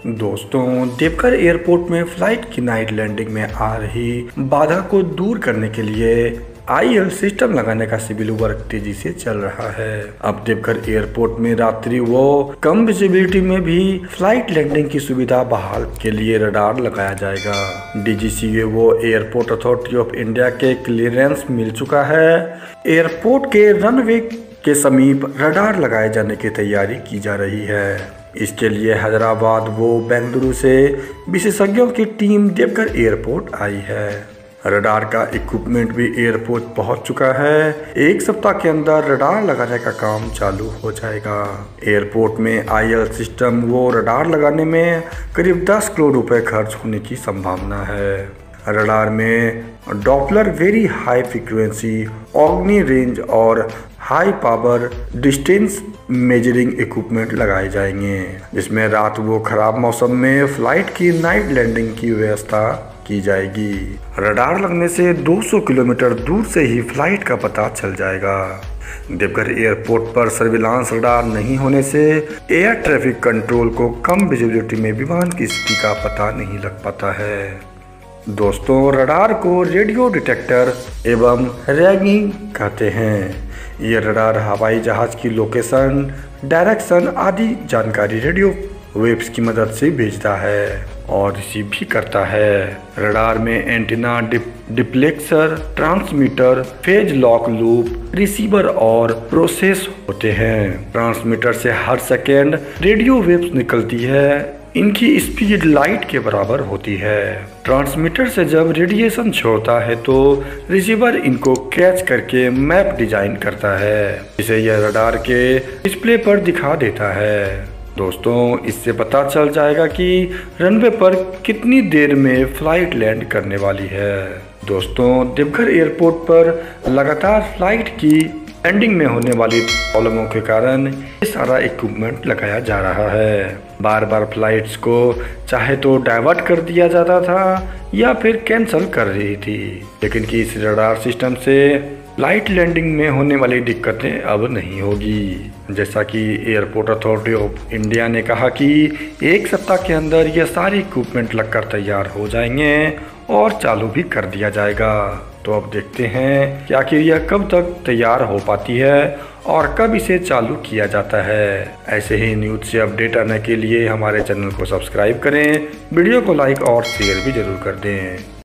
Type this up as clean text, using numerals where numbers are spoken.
दोस्तों, देवघर एयरपोर्ट में फ्लाइट की नाइट लैंडिंग में आ रही बाधा को दूर करने के लिए IL सिस्टम लगाने का सिविल वर्क तेजी से चल रहा है। अब देवघर एयरपोर्ट में रात्रि व कम विजिबिलिटी में भी फ्लाइट लैंडिंग की सुविधा बहाल के लिए रडार लगाया जाएगा। DGCA व एयरपोर्ट अथॉरिटी ऑफ इंडिया के क्लियरेंस मिल चुका है। एयरपोर्ट के रनवे के समीप रडार लगाए जाने की तैयारी की जा रही है। इसके लिए हैदराबाद व बेंगलुरु से विशेषज्ञों की टीम देवघर एयरपोर्ट आई है। रडार का इक्विपमेंट भी एयरपोर्ट पहुंच चुका है। एक सप्ताह के अंदर रडार लगाने का काम चालू हो जाएगा। एयरपोर्ट में IL सिस्टम व रडार लगाने में करीब 10 करोड़ रुपए खर्च होने की संभावना है। रडार में Doppler very high frequency, omni range और high power distance measuring equipment लगाए जाएंगे, जिसमें रात व खराब मौसम में फ्लाइट की नाइट लैंडिंग की व्यवस्था की जाएगी। रडार लगने से 200 किलोमीटर दूर से ही फ्लाइट का पता चल जाएगा। देवघर एयरपोर्ट पर सर्विलांस रडार नहीं होने से एयर ट्रैफिक कंट्रोल को कम विजिबिलिटी में विमान की स्थिति का पता नहीं लग पाता है। दोस्तों, रडार को रेडियो डिटेक्टर एवं रैगिंग कहते हैं। ये रडार हवाई जहाज की लोकेशन, डायरेक्शन आदि जानकारी रेडियो वेव्स की मदद से भेजता है और रिसीव भी करता है। रडार में antenna, diplexer, transmitter, phase lock loop, receiver और प्रोसेस होते हैं। ट्रांसमीटर से हर सेकेंड रेडियो वेव्स निकलती है। इनकी स्पीड लाइट के बराबर होती है। ट्रांसमीटर से जब रेडिएशन छोड़ता है तो रिसीवर इनको कैच करके मैप डिजाइन करता है, जिसे यह रडार के डिस्प्ले पर दिखा देता है। दोस्तों, इससे पता चल जाएगा कि रनवे पर कितनी देर में फ्लाइट लैंड करने वाली है। दोस्तों, देवघर एयरपोर्ट पर लगातार फ्लाइट की लैंडिंग में होने वाली प्रॉब्लमों के कारण ये सारा इक्विपमेंट लगाया जा रहा है। बार बार फ्लाइट्स को चाहे तो डाइवर्ट कर दिया जाता था या फिर कैंसिल कर रही थी, लेकिन कि इस रडार सिस्टम से फ्लाइट लैंडिंग में होने वाली दिक्कतें अब नहीं होगी। जैसा कि एयरपोर्ट अथॉरिटी ऑफ इंडिया ने कहा कि एक सप्ताह के अंदर ये सारे इक्विपमेंट लगकर तैयार हो जाएंगे और चालू भी कर दिया जाएगा। तो अब देखते हैं कि आखिर यह कब तक तैयार हो पाती है और कब इसे चालू किया जाता है। ऐसे ही न्यूज़ से अपडेट आने के लिए हमारे चैनल को सब्सक्राइब करें, वीडियो को लाइक और शेयर भी जरूर कर दें।